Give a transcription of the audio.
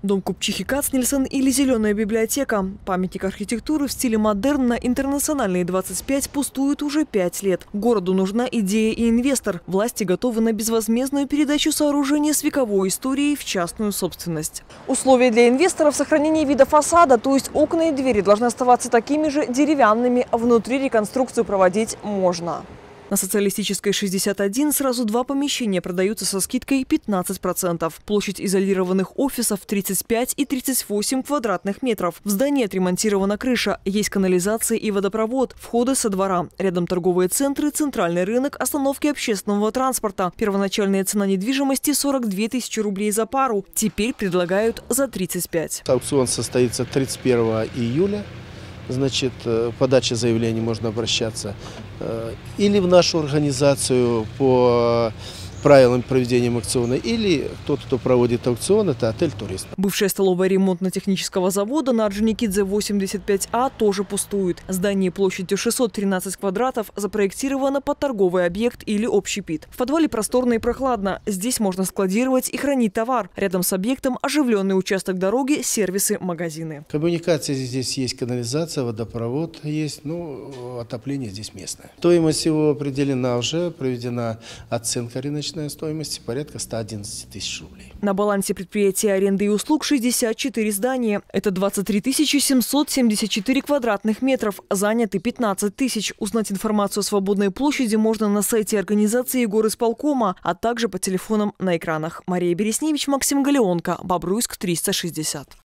Дом купчихи Кацнельсон или Зеленая библиотека. Памятник архитектуры в стиле модерн на Интернациональной 25 пустует уже 5 лет. Городу нужна идея и инвестор. Власти готовы на безвозмездную передачу сооружения с вековой историей в частную собственность. Условия для инвесторов – сохранение вида фасада, то есть окна и двери должны оставаться такими же деревянными, а внутри реконструкцию проводить можно. На Социалистической 61 сразу 2 помещения продаются со скидкой 15%. Площадь изолированных офисов 35 и 38 квадратных метров. В здании отремонтирована крыша, есть канализация и водопровод, входы со двора. Рядом торговые центры, центральный рынок, остановки общественного транспорта. Первоначальная цена недвижимости – 42 тысячи рублей за пару. Теперь предлагают за 35. Аукцион состоится 31 июля. Значит, подача заявлений можно обращаться или в нашу организацию по правилам проведения аукциона, или тот, кто проводит аукцион, это отель «Турист». Бывшая столовая ремонтно-технического завода на Орджоникидзе 85А тоже пустует. Здание площадью 613 квадратов запроектировано под торговый объект или общепит. В подвале просторно и прохладно. Здесь можно складировать и хранить товар. Рядом с объектом оживленный участок дороги, сервисы, магазины. Коммуникации здесь есть, канализация, водопровод есть, отопление здесь местное. Стоимость его определена уже, проведена оценка рыночной стоимости порядка 111 тысяч рублей. На балансе предприятия аренды и услуг 64 здания. Это 23 774 квадратных метров. Заняты 15 тысяч. Узнать информацию о свободной площади можно на сайте организации горисполкома, а также по телефонам на экранах. Мария Бересневич, Максим Галеонко, Бобруйск, 360.